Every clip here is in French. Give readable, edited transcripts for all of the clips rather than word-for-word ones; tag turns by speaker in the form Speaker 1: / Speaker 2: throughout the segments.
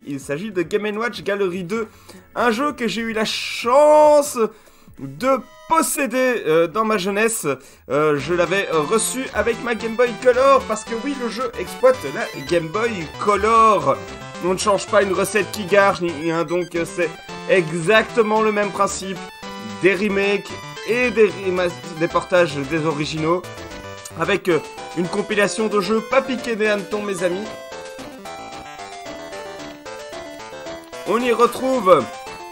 Speaker 1: Il s'agit de Game & Watch Gallery 2, un jeu que j'ai eu la chance de posséder dans ma jeunesse. Je l'avais reçu avec ma Game Boy Color, parce que oui, le jeu exploite la Game Boy Color. On ne change pas une recette qui gare, ni rien, donc c'est exactement le même principe des remakes et des portages des originaux, avec une compilation de jeux pas piqués des hannetons, mes amis. On y retrouve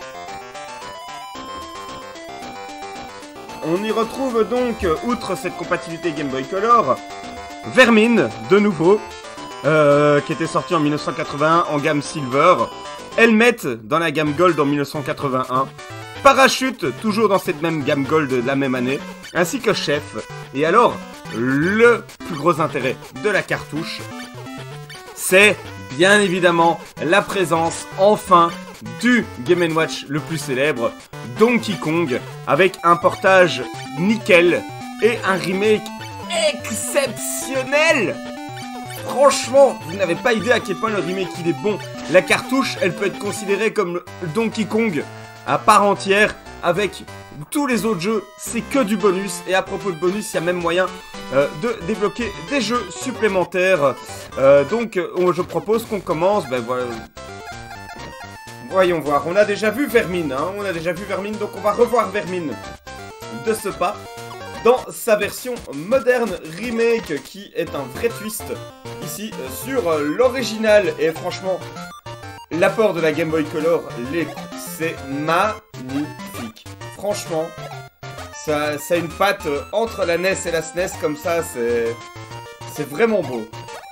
Speaker 1: donc, outre cette compatibilité Game Boy Color, Vermine, de nouveau, qui était sorti en 1981 en gamme Silver, Helmet dans la gamme Gold en 1981, Parachute, toujours dans cette même gamme Gold de la même année, ainsi que Chef. Et alors, le plus gros intérêt de la cartouche, c'est bien évidemment la présence, enfin, du Game & Watch le plus célèbre, Donkey Kong, avec un portage nickel et un remake exceptionnel. Franchement, vous n'avez pas idée à quel point le remake il est bon. La cartouche, elle peut être considérée comme le Donkey Kong à part entière, avec tous les autres jeux, c'est que du bonus. Et à propos de bonus, il y a même moyen de débloquer des jeux supplémentaires. Donc, je propose qu'on commence. Ben voilà. Voyons voir. On a déjà vu Vermine, hein. Donc on va revoir Vermine de ce pas dans sa version moderne remake, qui est un vrai twist ici sur l'original. Et franchement, l'apport de la Game Boy Color, c'est magnifique. Franchement, ça a une patte entre la NES et la SNES comme ça, c'est vraiment beau.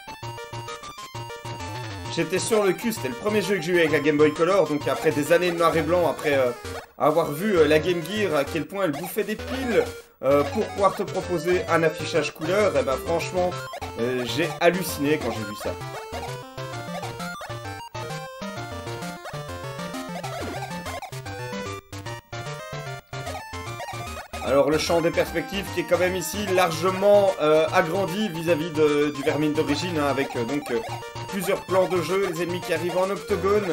Speaker 1: J'étais sur le cul, c'était le premier jeu que j'ai eu avec la Game Boy Color, donc après des années de noir et blanc, après avoir vu la Game Gear, à quel point elle bouffait des piles pour pouvoir te proposer un affichage couleur, et ben franchement, j'ai halluciné quand j'ai vu ça. Alors le champ des perspectives qui est quand même ici largement agrandi vis-à-vis du Vermine d'origine, hein, avec donc plusieurs plans de jeu, les ennemis qui arrivent en octogone.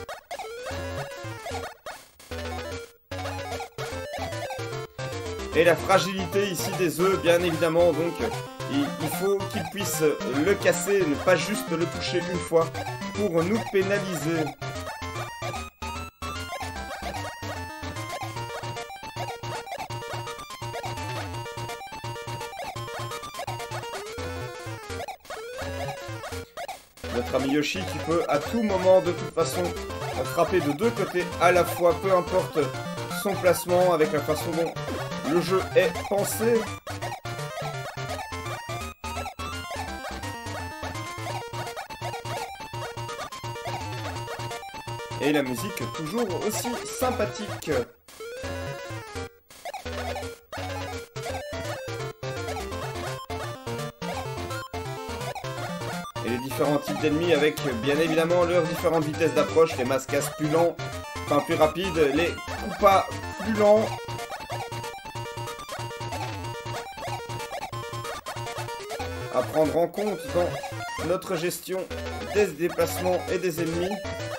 Speaker 1: Et la fragilité ici des œufs, bien évidemment, donc il faut qu'ils puissent le casser, ne pas juste le toucher une fois pour nous pénaliser. Notre ami Yoshi qui peut à tout moment de toute façon frapper de deux côtés à la fois, peu importe son placement, avec la façon dont le jeu est pensé. Et la musique toujours aussi sympathique. Et les différents types d'ennemis avec bien évidemment leurs différentes vitesses d'approche, les Mascas plus lents, enfin plus rapides, les Koopas plus lents. À prendre en compte dans notre gestion des déplacements et des ennemis.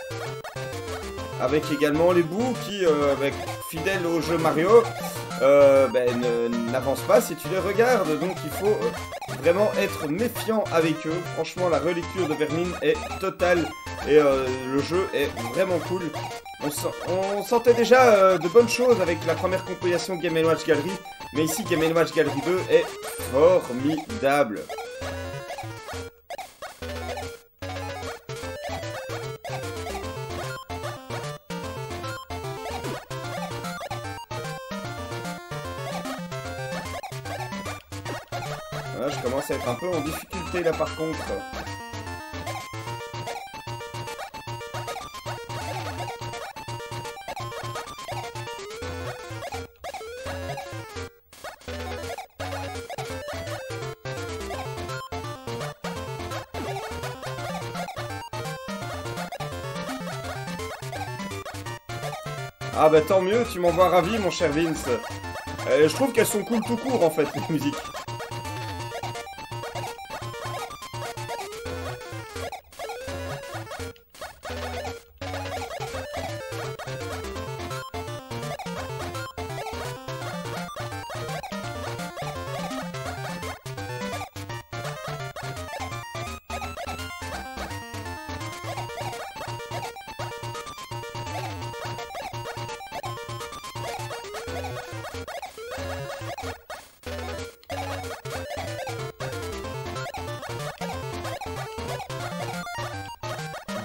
Speaker 1: Avec également les bouts qui, fidèles au jeu Mario, n'avancent pas si tu les regardes. Donc il faut vraiment être méfiant avec eux. Franchement, la relecture de Vermine est totale et le jeu est vraiment cool. On sentait déjà de bonnes choses avec la première compilation Game & Watch Gallery, mais ici Game & Watch Gallery 2 est formidable. Là, je commence à être un peu en difficulté là par contre. Ah bah tant mieux, tu m'envoies ravi mon cher Vince. Je trouve qu'elles sont cool tout court en fait, les musiques.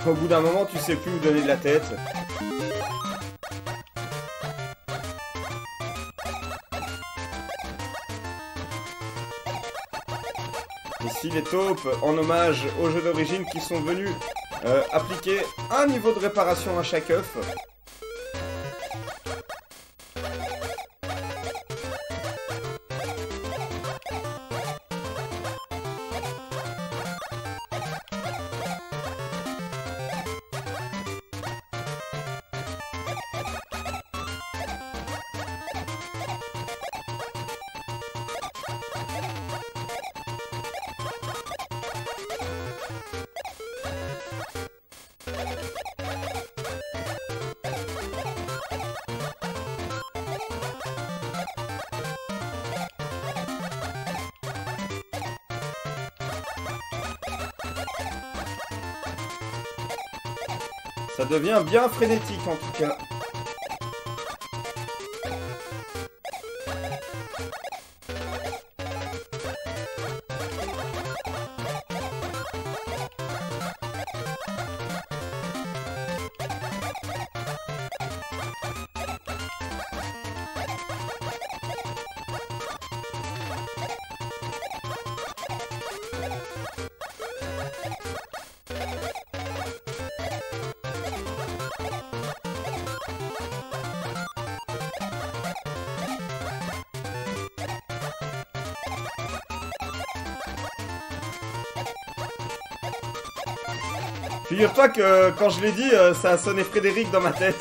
Speaker 1: Au bout d'un moment, tu sais plus où donner de la tête. Ici, les taupes, en hommage aux jeux d'origine qui sont venus appliquer un niveau de réparation à chaque œuf. Ça devient bien frénétique en tout cas. Figure-toi que quand je l'ai dit, ça a sonné Frédéric dans ma tête.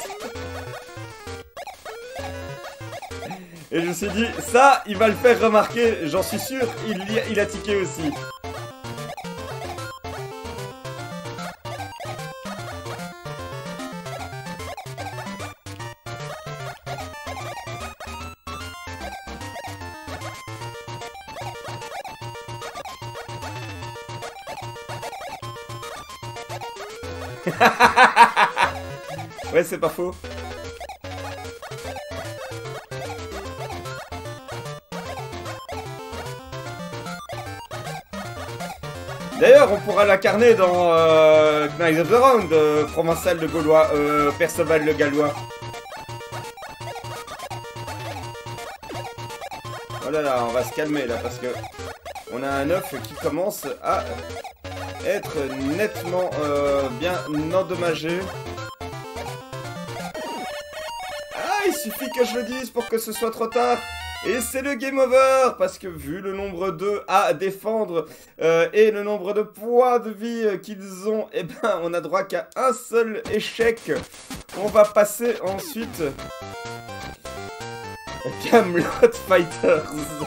Speaker 1: Et je me suis dit, ça, il va le faire remarquer, j'en suis sûr, il a tiqué aussi. Ouais, c'est pas faux. D'ailleurs, on pourra l'incarner dans Knights of the Round, Provençal le Gaulois, Perceval le Gallois. Oh là là, on va se calmer là parce que on a un œuf qui commence à être nettement bien endommagé. Ah, il suffit que je le dise pour que ce soit trop tard. Et c'est le game over, parce que vu le nombre d'œufs à défendre et le nombre de points de vie qu'ils ont, eh ben on a droit qu'à un seul échec. On va passer ensuite Camelot Fighters.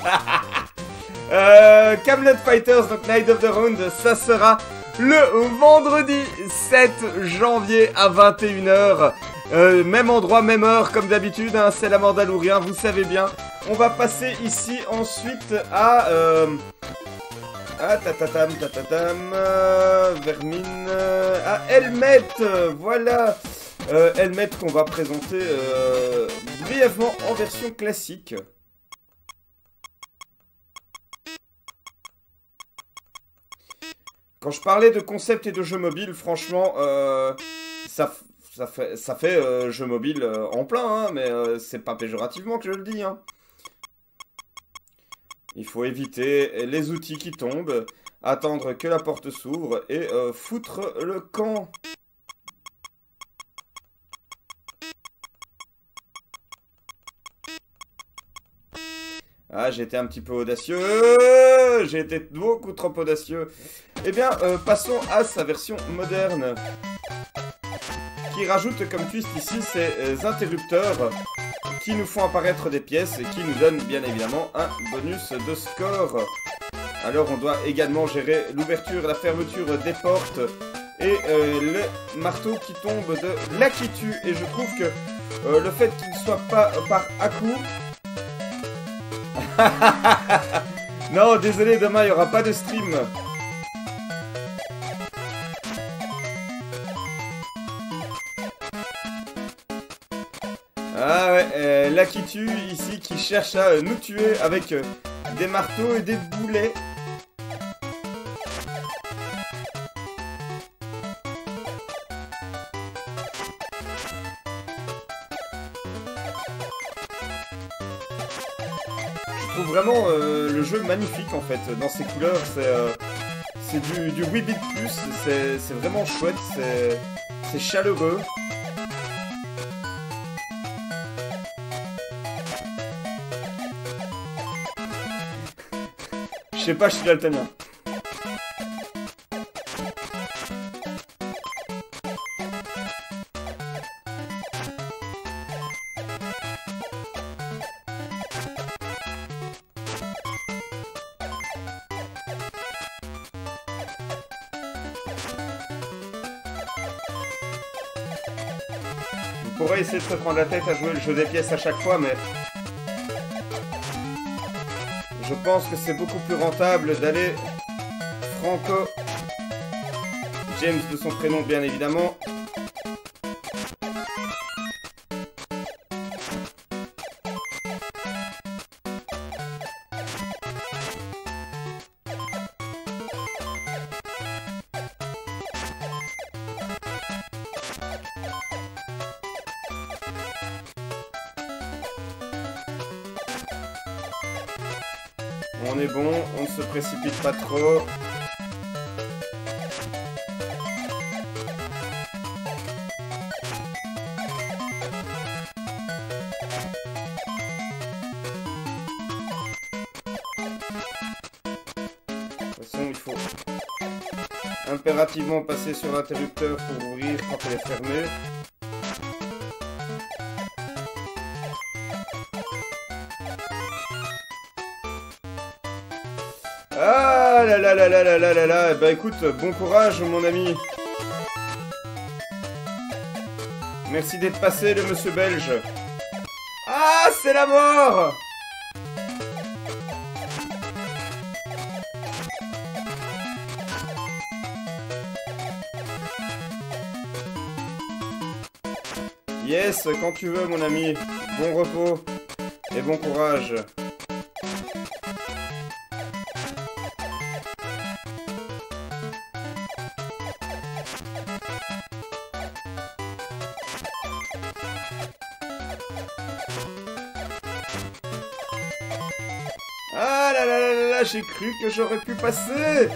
Speaker 1: Camelot Fighters, donc Night of the Round, ça sera le vendredi 7 janvier à 21 h. Même endroit, même heure, comme d'habitude, hein, c'est la Mandalourien, vous savez bien. On va passer ici ensuite à... Vermine... à Helmet, voilà. Helmet qu'on va présenter brièvement en version classique. Quand je parlais de concept et de jeu mobile, franchement, ça fait jeu mobile en plein, hein, mais c'est pas péjorativement que je le dis. Hein. Il faut éviter les outils qui tombent, attendre que la porte s'ouvre et foutre le camp. Ah, j'ai été un petit peu audacieux. J'ai été beaucoup trop audacieux. Eh bien, passons à sa version moderne. Qui rajoute comme twist ici ces interrupteurs qui nous font apparaître des pièces et qui nous donnent bien évidemment un bonus de score. Alors on doit également gérer l'ouverture et la fermeture des portes et le marteau qui tombe de l'Akitu. Et je trouve que le fait qu'il ne soit pas par à-coup... Non, désolé, demain il n'y aura pas de stream. Ah ouais, l'Akitu ici qui cherche à nous tuer avec des marteaux et des boulets. trouve vraiment le jeu magnifique en fait, dans ses couleurs, c'est du 8 bits plus, c'est vraiment chouette, c'est chaleureux. Je sais pas, je suis daltonien. On pourrait essayer de se prendre la tête à jouer le jeu des pièces à chaque fois, mais je pense que c'est beaucoup plus rentable d'aller Franco, James de son prénom bien évidemment. On est bon, on ne se précipite pas trop. De toute façon, il faut impérativement passer sur l'interrupteur pour ouvrir quand elle est fermée. Ah là là là là là là là là. Bah écoute, bon courage mon ami. Merci d'être passé le monsieur belge. Ah, c'est la mort. Yes, quand tu veux mon ami. Bon repos et bon courage. Ah là là là là là, j'ai cru que j'aurais pu passer.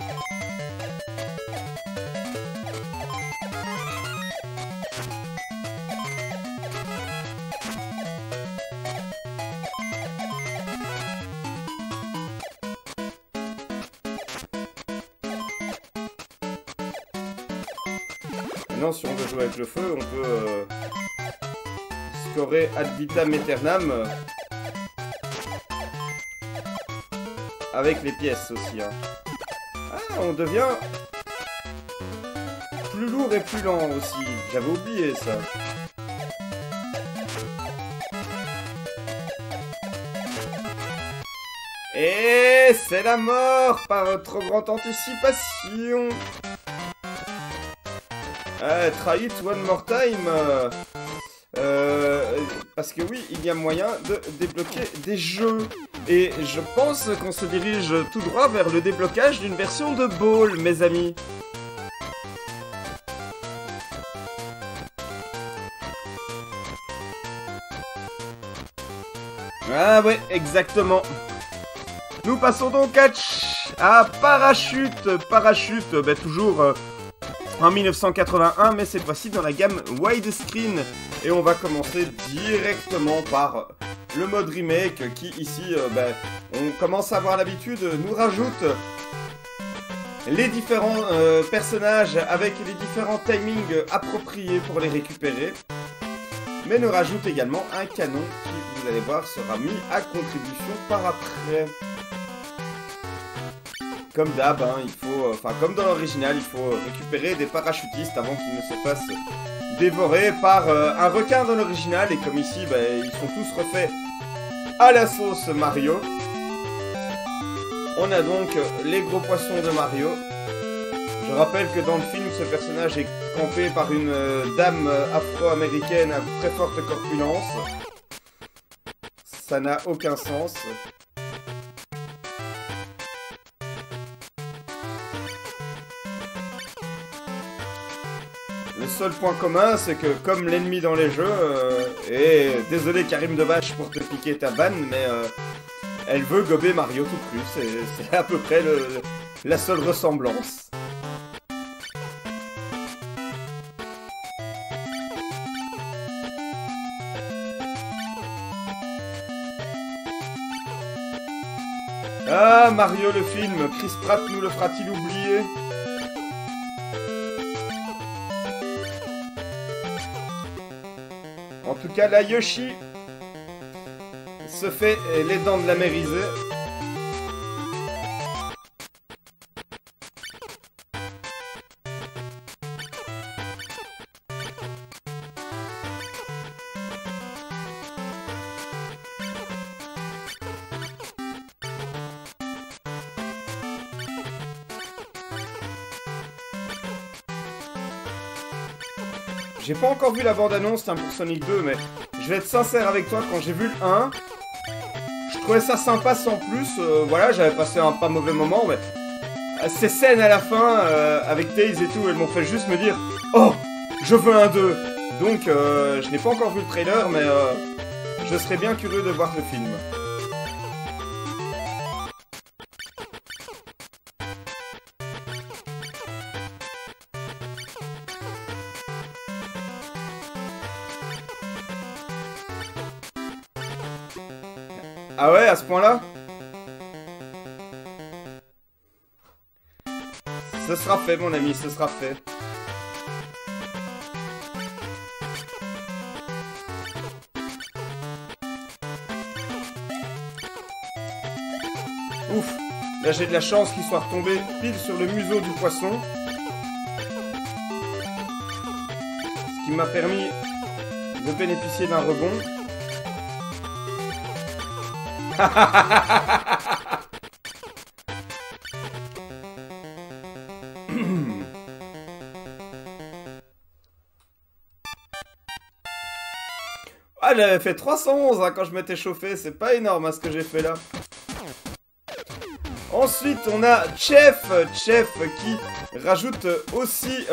Speaker 1: Maintenant, si on veut jouer avec le feu, on peut scorer ad vitam aeternam. Avec les pièces aussi. Hein. Ah, on devient plus lourd et plus lent aussi. J'avais oublié ça. Et c'est la mort par trop grande anticipation. Try it one more time. Parce que oui, il y a moyen de débloquer des jeux. Et je pense qu'on se dirige tout droit vers le déblocage d'une version de Ball, mes amis. Ah ouais, exactement. Nous passons donc à Parachute. Parachute, bah, toujours en 1981, mais cette fois-ci dans la gamme widescreen. Et on va commencer directement par le mode remake qui ici, on commence à avoir l'habitude, nous rajoute les différents personnages avec les différents timings appropriés pour les récupérer. Mais nous rajoute également un canon qui, vous allez voir, sera mis à contribution par après. Comme d'hab, hein, il faut, comme dans l'original, il faut récupérer des parachutistes avant qu'ils ne se fassent dévorer par un requin dans l'original. Et comme ici, ils sont tous refaits à la sauce Mario. On a donc les gros poissons de Mario. Je rappelle que dans le film, ce personnage est campé par une dame afro-américaine à très forte corpulence. Ça n'a aucun sens. Le seul point commun, c'est que comme l'ennemi dans les jeux, et désolé Karim Debache pour te piquer ta vanne, mais Elle veut gober Mario tout cru, c'est à peu près la seule ressemblance. Ah, Mario le film, Chris Pratt nous le fera-t-il oublier? En tout cas, la Yoshi se fait les dents de la mérisée. J'ai pas encore vu la bande-annonce pour Sonic 2, mais je vais être sincère avec toi, quand j'ai vu le 1, je trouvais ça sympa sans plus, voilà, j'avais passé un pas mauvais moment, mais ces scènes à la fin, avec Tails et tout, elles m'ont fait juste me dire « Oh, je veux un 2 !» Donc, je n'ai pas encore vu le trailer, mais je serais bien curieux de voir le film. Ah ouais, à ce point-là? Ce sera fait, mon ami, ce sera fait. Ouf, là j'ai de la chance qu'il soit retombé pile sur le museau du poisson. Ce qui m'a permis de bénéficier d'un rebond. Ah, j'avais fait 311 hein, quand je m'étais chauffé, c'est pas énorme hein, ce que j'ai fait là. Ensuite, on a Chef qui rajoute aussi...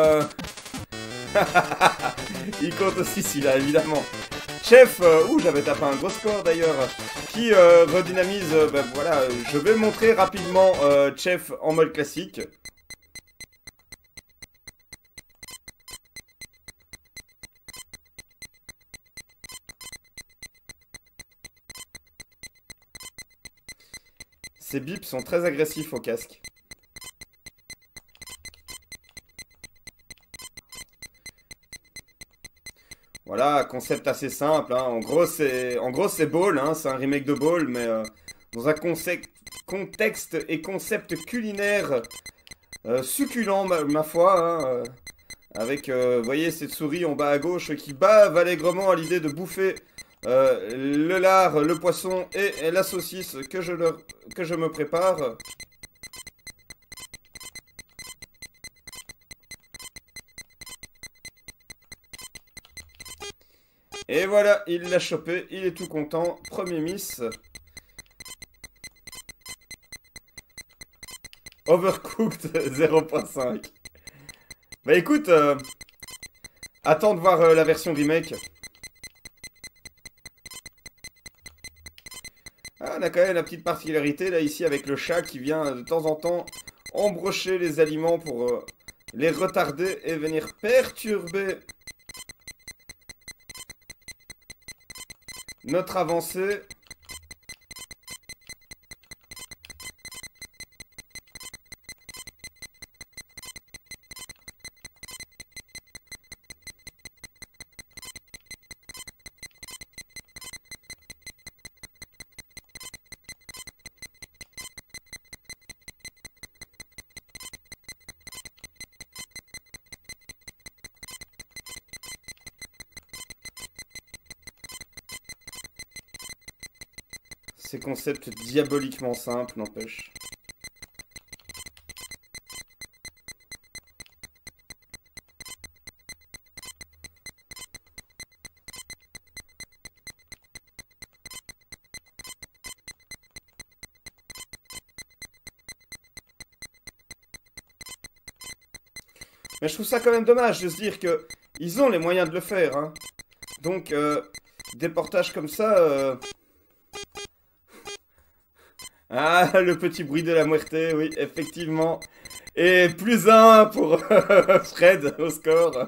Speaker 1: Il compte aussi celui-là, évidemment. Chef, j'avais tapé un gros score d'ailleurs, qui redynamise, ben voilà, je vais montrer rapidement Chef en mode classique. Ces bips sont très agressifs au casque. Voilà, concept assez simple. Hein. En gros, c'est Ball. Hein. C'est un remake de Ball, mais dans un contexte et concept culinaire succulent, ma foi. Hein, avec, vous voyez, cette souris en bas à gauche qui bave allègrement à l'idée de bouffer le lard, le poisson et la saucisse que je me prépare. Et voilà, il l'a chopé, il est tout content. Premier miss. Overcooked 0.5. Bah écoute, attends de voir la version remake. Ah, on a quand même la petite particularité là ici avec le chat qui vient de temps en temps embrocher les aliments pour les retarder et venir perturber notre avancée. Ces concepts diaboliquement simples, n'empêche. Mais je trouve ça quand même dommage de se dire que ils ont les moyens de le faire. Hein. Donc, des portages comme ça... Ah, le petit bruit de la muerte, oui, effectivement. Et plus un pour Fred au score.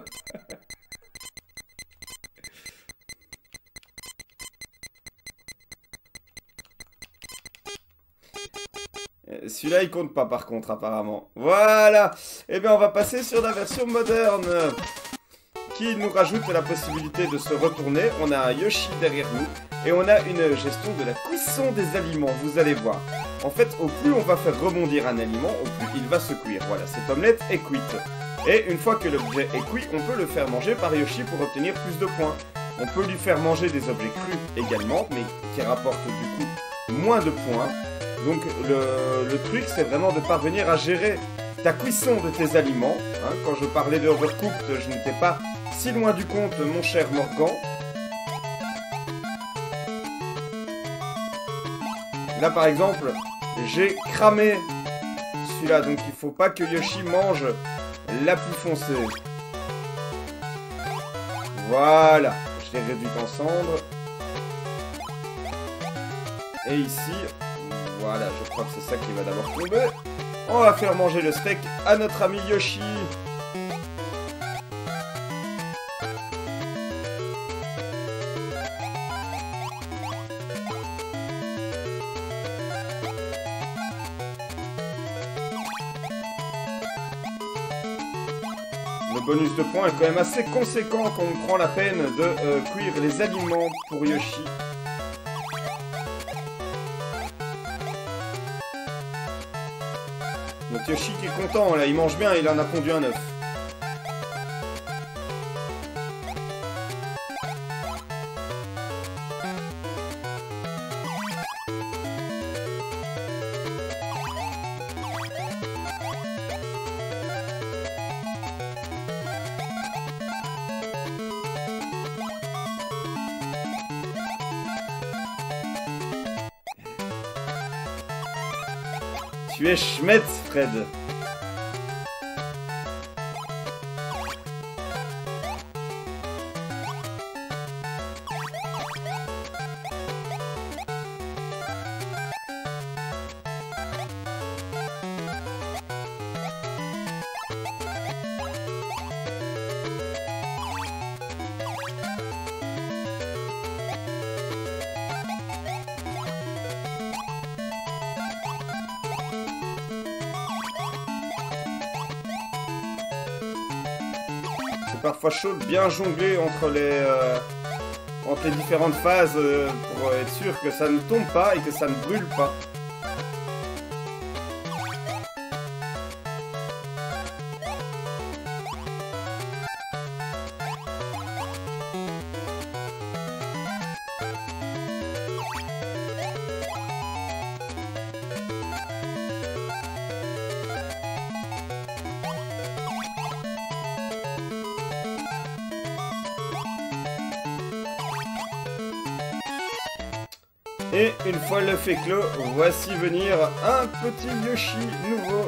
Speaker 1: Celui-là, il compte pas par contre, apparemment. Voilà. Eh bien, on va passer sur la version moderne, qui nous rajoute la possibilité de se retourner. On a un Yoshi derrière nous, et on a une gestion de la cuisson des aliments, vous allez voir. En fait, au plus on va faire rebondir un aliment, au plus il va se cuire. Voilà, cette omelette est cuite. Et une fois que l'objet est cuit, on peut le faire manger par Yoshi pour obtenir plus de points. On peut lui faire manger des objets crus également, mais qui rapportent du coup moins de points. Donc le truc, c'est vraiment de parvenir à gérer ta cuisson de tes aliments. Hein, quand je parlais de Overcooked, je n'étais pas si loin du compte, mon cher Morgan. Là, par exemple, j'ai cramé celui-là, donc il faut pas que Yoshi mange la plus foncée. Voilà, je l'ai réduite en cendres. Et ici, voilà, je crois que c'est ça qui va d'abord tomber. On va faire manger le steak à notre ami Yoshi. Le bonus de points est quand même assez conséquent quand on prend la peine de cuire les aliments pour Yoshi. Notre Yoshi qui est content, là, il mange bien, il en a pondu un œuf. Tu es Schmetz, Fred. Parfois chaud de bien jongler entre les différentes phases pour être sûr que ça ne tombe pas et que ça ne brûle pas. Et une fois le fait clos, voici venir un petit Yoshi nouveau.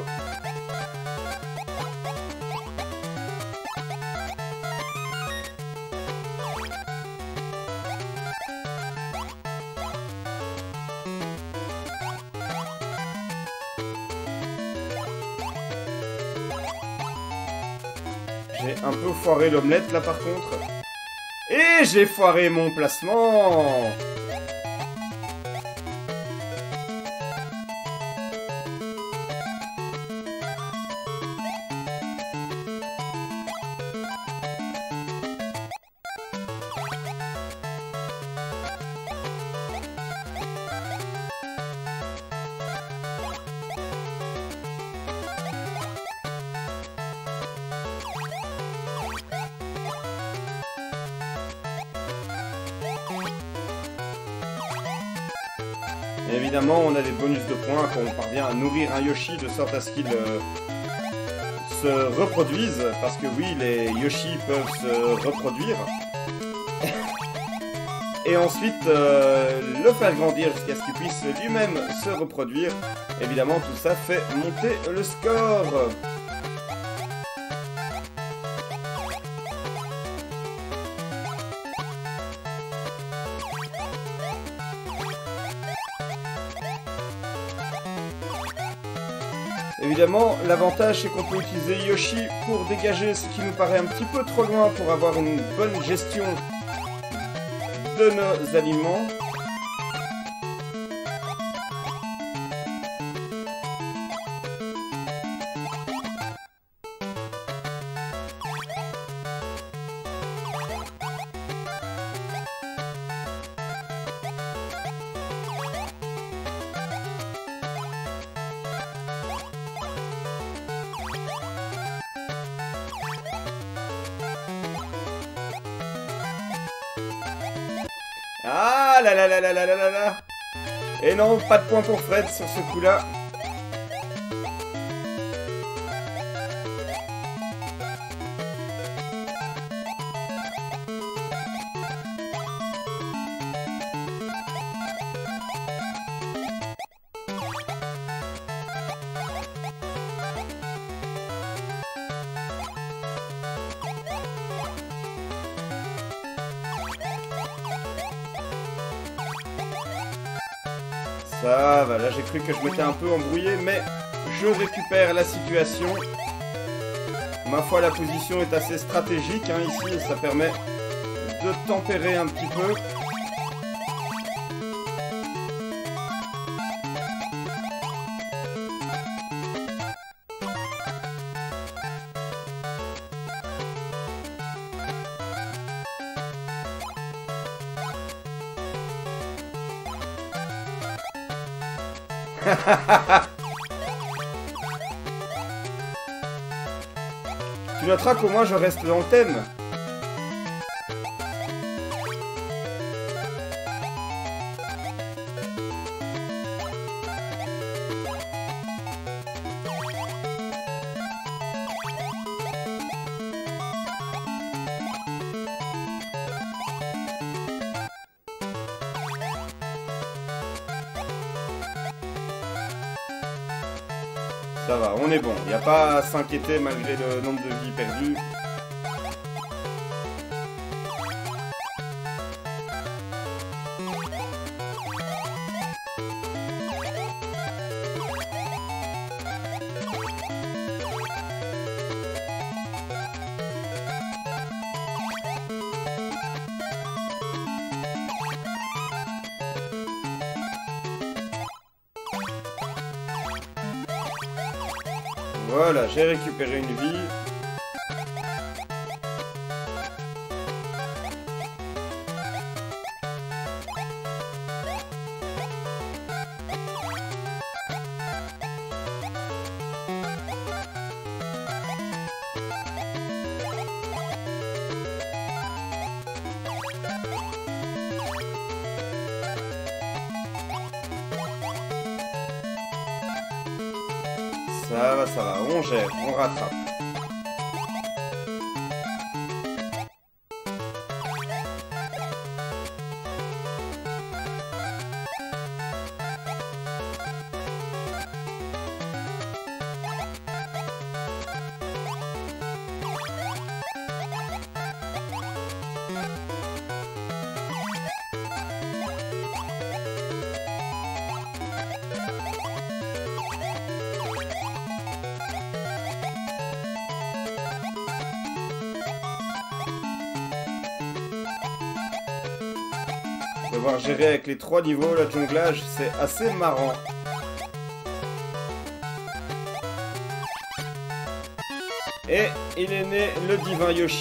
Speaker 1: J'ai un peu foiré l'omelette là par contre. Et j'ai foiré mon placement. Et évidemment, on a des bonus de points quand on parvient à nourrir un Yoshi de sorte à ce qu'il se reproduise. Parce que oui, les Yoshi peuvent se reproduire. Et ensuite, le faire grandir jusqu'à ce qu'il puisse lui-même se reproduire. Évidemment, tout ça fait monter le score. Évidemment, l'avantage c'est qu'on peut utiliser Yoshi pour dégager ce qui nous paraît un petit peu trop loin pour avoir une bonne gestion de nos aliments. Ah là là là là là là là là. Et non, pas de point pour Fred sur ce coup-là. Ça va, là j'ai cru que je m'étais un peu embrouillé, mais je récupère la situation. Ma foi, la position est assez stratégique hein, ici, et ça permet de tempérer un petit peu. Tu noteras qu'au moins je reste dans le thème. Ça va, on est bon. Il n'y a pas à s'inquiéter malgré le nombre de vies perdues. Voilà, j'ai récupéré une vie. Ça va, on gère, on rattrape. Devoir gérer avec les 3 niveaux, le jonglage, c'est assez marrant. Et il est né le divin Yoshi.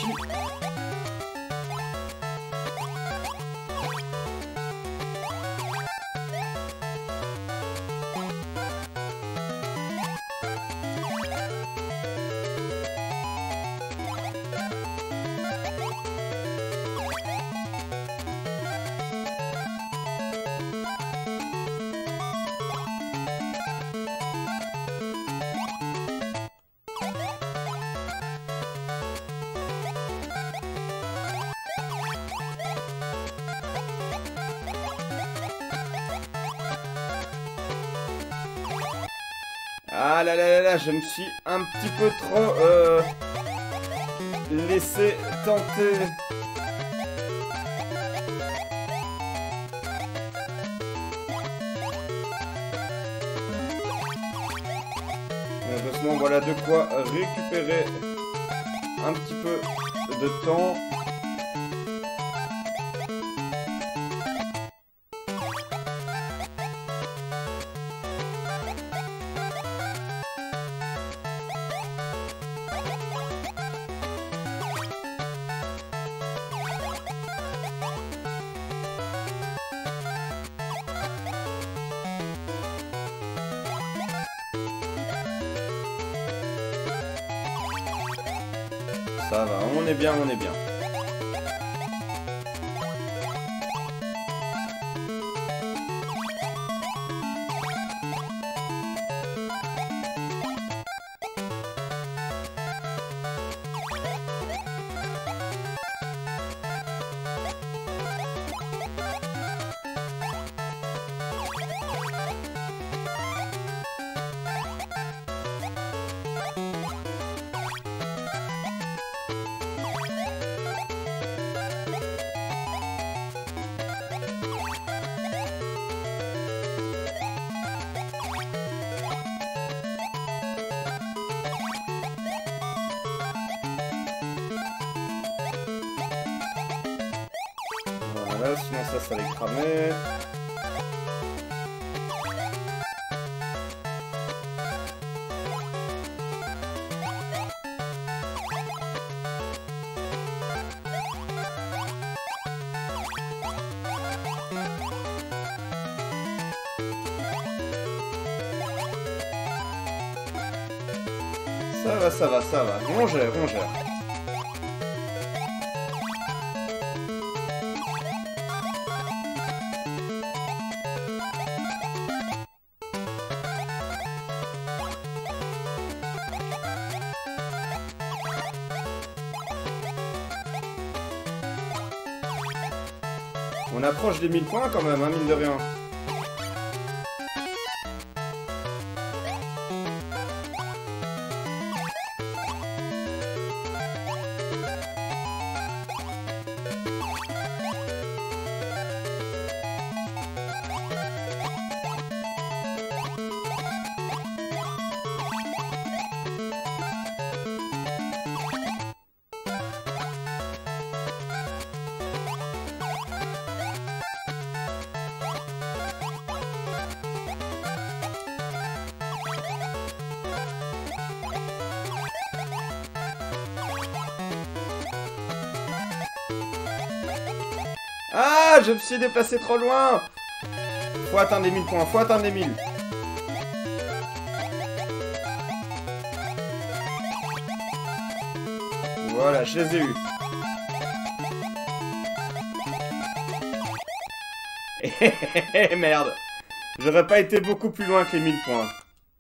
Speaker 1: Ah là là là là, je me suis un petit peu trop laissé tenter. On moins voilà de quoi récupérer un petit peu de temps. Ça va, on est bien, on est bien. Voilà, sinon ça allait cramer. Ça va, ça va, ça va. On gère, on gère. On approche des 1000 points quand même, hein, mine de rien. Ah, je me suis déplacé trop loin. Faut atteindre les 1000 points, faut atteindre les 1000. Voilà, je les ai eus. Merde. J'aurais pas été beaucoup plus loin que les 1000 points.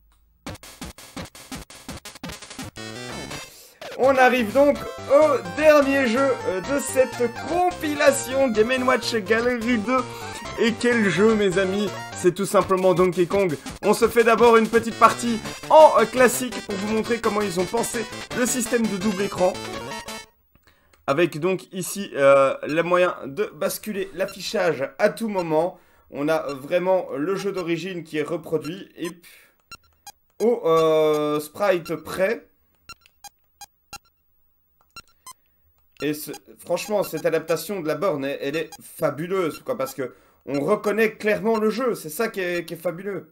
Speaker 1: On arrive donc au dernier jeu de cette compilation Game & Watch Gallery 2. Et quel jeu, mes amis! C'est tout simplement Donkey Kong. On se fait d'abord une petite partie en classique pour vous montrer comment ils ont pensé le système de double écran. Avec donc ici le moyen de basculer l'affichage à tout moment. On a vraiment le jeu d'origine qui est reproduit et au sprite près. Et franchement, cette adaptation de la borne, elle est fabuleuse, quoi, parce que on reconnaît clairement le jeu. C'est ça qui est fabuleux.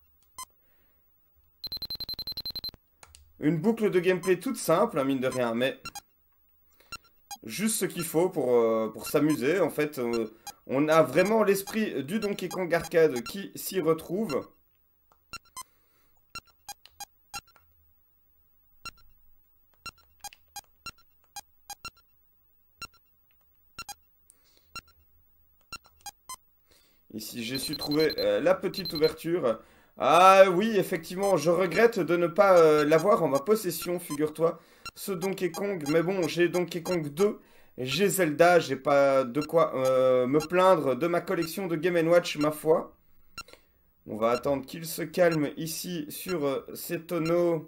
Speaker 1: Une boucle de gameplay toute simple, hein, mine de rien, mais juste ce qu'il faut pour s'amuser. En fait, on a vraiment l'esprit du Donkey Kong Arcade qui s'y retrouve. Ici, j'ai su trouver la petite ouverture. Ah oui, effectivement, je regrette de ne pas l'avoir en ma possession, figure-toi, ce Donkey Kong. Mais bon, j'ai Donkey Kong 2, j'ai Zelda, j'ai pas de quoi me plaindre de ma collection de Game & Watch, ma foi. On va attendre qu'il se calme ici sur ces tonneaux.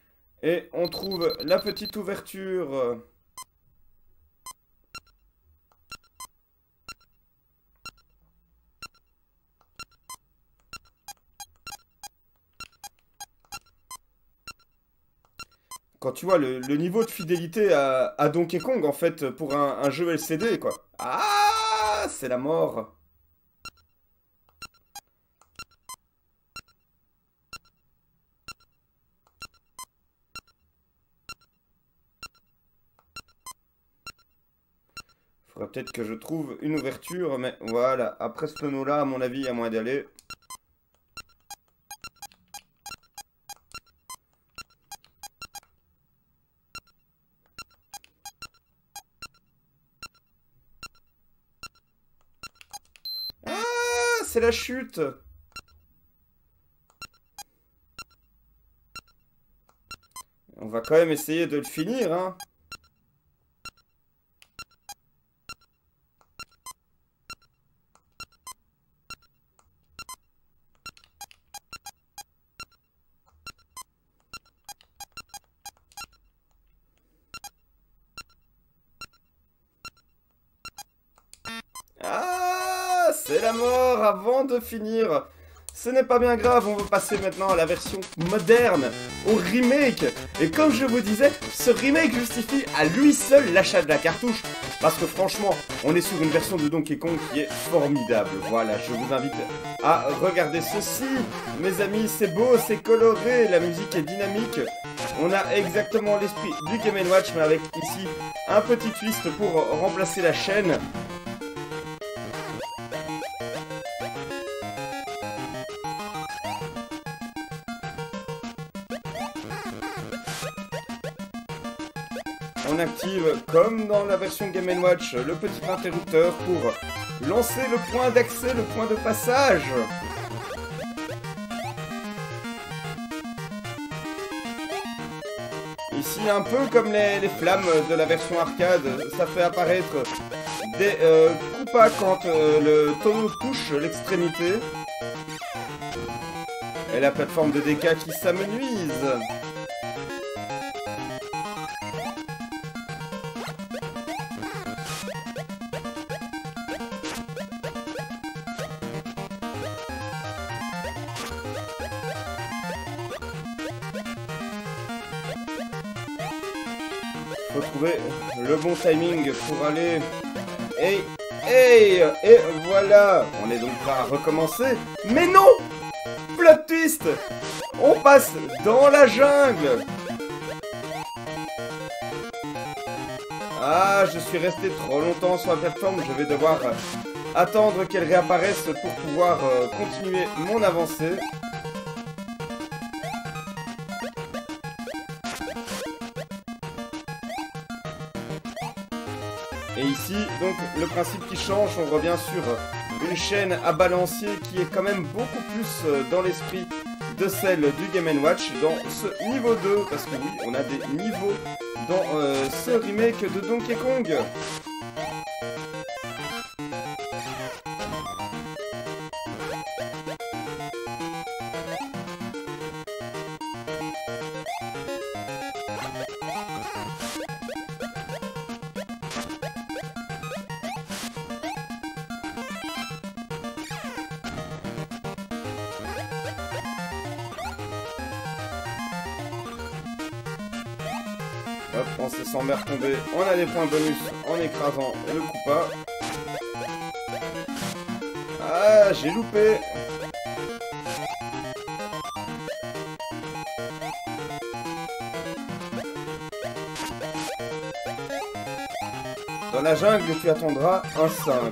Speaker 1: Et on trouve la petite ouverture quand tu vois le niveau de fidélité à Donkey Kong, en fait, pour un jeu LCD, quoi. Ah, c'est la mort. Faudrait peut-être que je trouve une ouverture, mais voilà. Après ce tonneau-là, à mon avis, il y a moyen d'y aller. Ah, c'est la chute. On va quand même essayer de le finir, hein. Ah, c'est la mort avant de finir. Ce n'est pas bien grave, on va passer maintenant à la version moderne, au remake. Et comme je vous disais, ce remake justifie à lui seul l'achat de la cartouche. Parce que franchement, on est sur une version de Donkey Kong qui est formidable. Voilà, je vous invite à regarder ceci. Mes amis, c'est beau, c'est coloré, la musique est dynamique. On a exactement l'esprit du Game & Watch, mais avec ici un petit twist pour remplacer la chaîne. On active, comme dans la version Game & Watch, le petit interrupteur pour lancer le point d'accès, le point de passage. Ici, un peu comme les flammes de la version arcade, ça fait apparaître des coupas quand le tonneau touche l'extrémité. Et la plateforme de DK qui s'amenuise. Faut trouver le bon timing pour aller... Hey, hey, et voilà. On est donc prêt à recommencer. Mais non! Plot twist! On passe dans la jungle. Ah, je suis resté trop longtemps sur la plateforme. Je vais devoir attendre qu'elle réapparaisse pour pouvoir continuer mon avancée. Et ici, donc, le principe qui change, on revient sur une chaîne à balancier qui est quand même beaucoup plus dans l'esprit de celle du Game & Watch dans ce niveau 2, parce que oui, on a des niveaux dans ce remake de Donkey Kong. Hop, on se sent bien retomber. On a des points bonus en écrasant le Koopa. Ah, j'ai loupé. Dans la jungle, tu attendras un 5.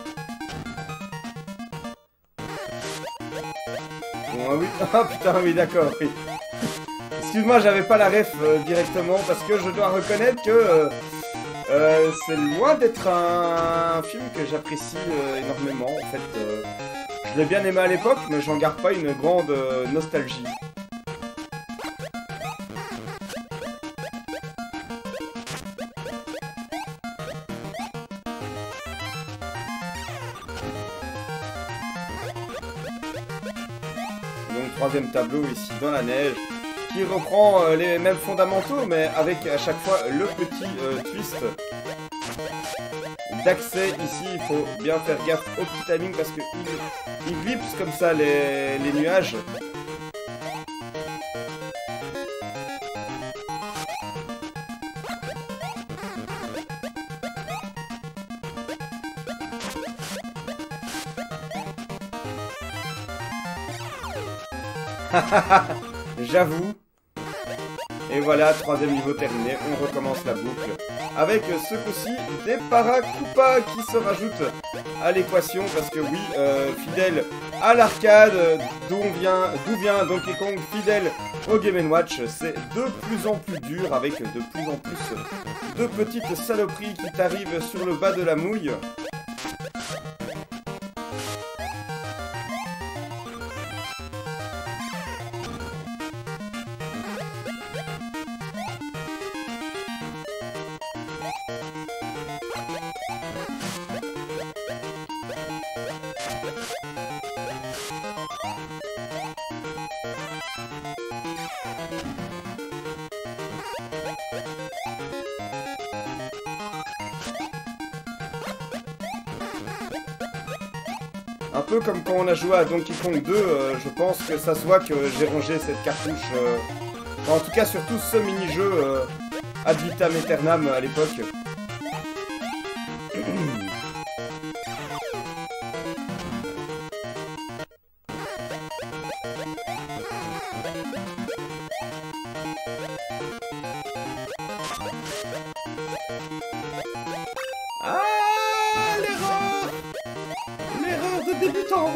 Speaker 1: Bon, ah oui. Ah putain, oui, d'accord, oui. Excuse-moi, j'avais pas la ref directement parce que je dois reconnaître que c'est loin d'être un film que j'apprécie énormément. En fait, je l'ai bien aimé à l'époque, mais j'en garde pas une grande nostalgie. Donc, troisième tableau ici dans la neige, qui reprend les mêmes fondamentaux, mais avec à chaque fois le petit twist d'accès. Ici, il faut bien faire gaffe au petit timing parce que il glisse comme ça les nuages. J'avoue. Et voilà, troisième niveau terminé, on recommence la boucle. Avec ce coup-ci, des Paracupa qui se rajoutent à l'équation. Parce que oui, fidèle à l'arcade, d'où vient Donkey Kong, fidèle au Game & Watch, c'est de plus en plus dur, avec de plus en plus de petites saloperies qui t'arrivent sur le bas de la mouille. Un peu comme quand on a joué à Donkey Kong 2, je pense que ça se voit que j'ai rangé cette cartouche. Enfin, en tout cas, surtout ce mini-jeu ad vitam aeternam à l'époque. Ah, l'erreur! L'erreur de débutant!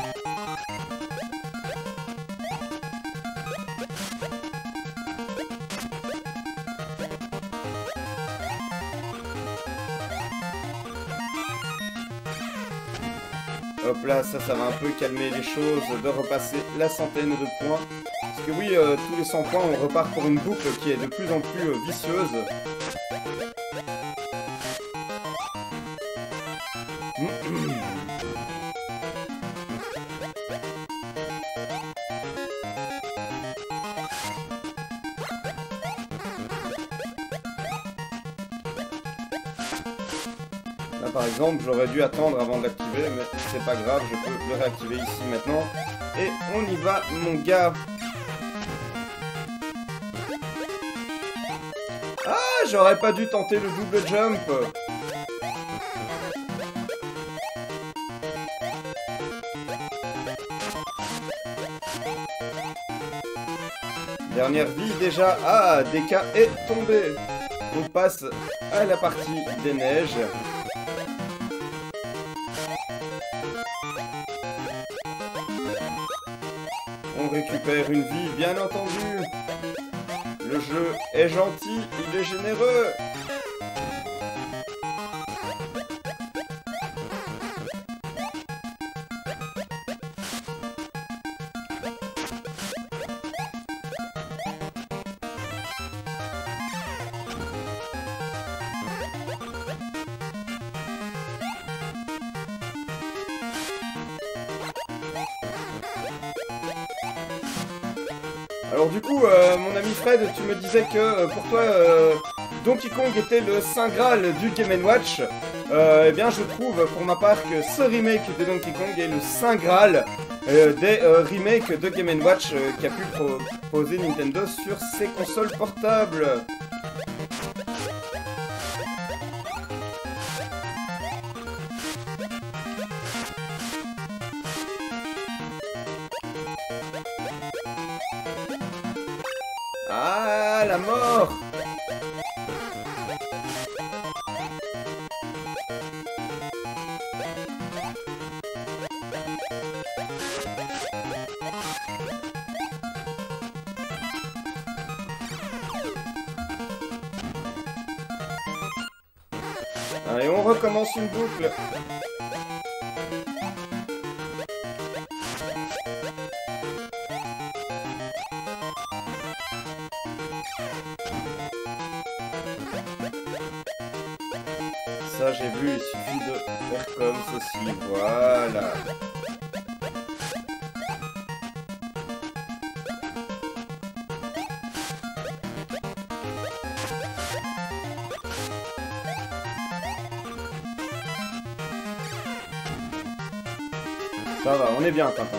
Speaker 1: Hop là, ça va un peu calmer les choses, de repasser la centaine de points. Parce que oui, tous les 100 points, on repart pour une boucle qui est de plus en plus vicieuse. Là par exemple, j'aurais dû attendre avant de l'activer, mais c'est pas grave, je peux le réactiver ici maintenant. Et on y va, mon gars. Ah, j'aurais pas dû tenter le double jump. Dernière vie déjà. Ah, DK est tombé. On passe à la partie des neiges. On récupère une vie, bien entendu. Le jeu est gentil, il est généreux. Alors du coup, mon ami Fred, tu me disais que pour toi, Donkey Kong était le Saint Graal du Game & Watch. Eh bien, je trouve pour ma part que ce remake de Donkey Kong est le Saint Graal des remakes de Game & Watch qu'a pu proposer Nintendo sur ses consoles portables. Ah, la mort! Allez, on recommence une boucle. Ça, j'ai vu, il suffit de faire comme ceci. Voilà. Ça va, on est bien, Tintin.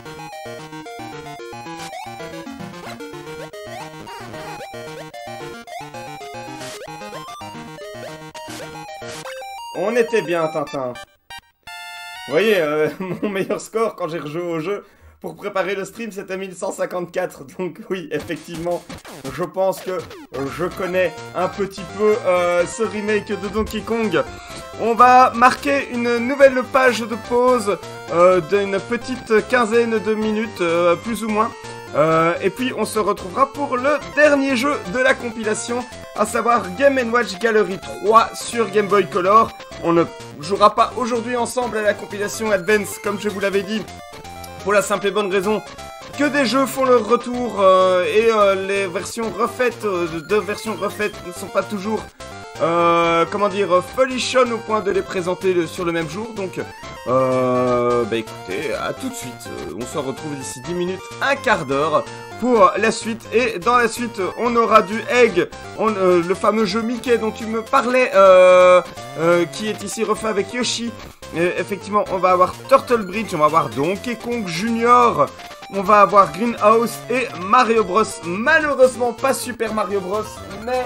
Speaker 1: On était bien, Tintin. Vous voyez, mon meilleur score quand j'ai rejoué au jeu, pour préparer le stream, c'était 1154. Donc oui, effectivement, je pense que je connais un petit peu ce remake de Donkey Kong. On va marquer une nouvelle page de pause d'une petite quinzaine de minutes, plus ou moins. Et puis on se retrouvera pour le dernier jeu de la compilation, à savoir Game & Watch Gallery 3 sur Game Boy Color. On ne jouera pas aujourd'hui ensemble à la compilation Advance, comme je vous l'avais dit, pour la simple et bonne raison que des jeux font leur retour et les versions refaites, deux versions refaites ne sont pas toujours, comment dire, folichonnes au point de les présenter sur le même jour. Donc, bah écoutez, à tout de suite. On se retrouve d'ici 10 minutes, un quart d'heure pour la suite. Et dans la suite, on aura du Egg, le fameux jeu Mickey dont tu me parlais, qui est ici refait avec Yoshi. Et effectivement, on va avoir Turtle Bridge, on va avoir Donkey Kong Junior, on va avoir Greenhouse et Mario Bros. Malheureusement, pas Super Mario Bros, mais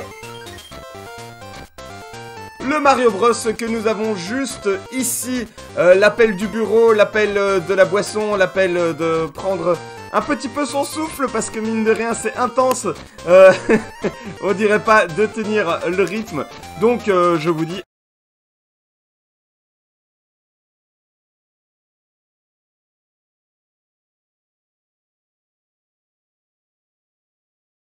Speaker 1: le Mario Bros que nous avons juste ici. L'appel du bureau, l'appel de la boisson, l'appel de prendre un petit peu son souffle, parce que mine de rien, c'est intense. On dirait pas de tenir le rythme. Donc, je vous dis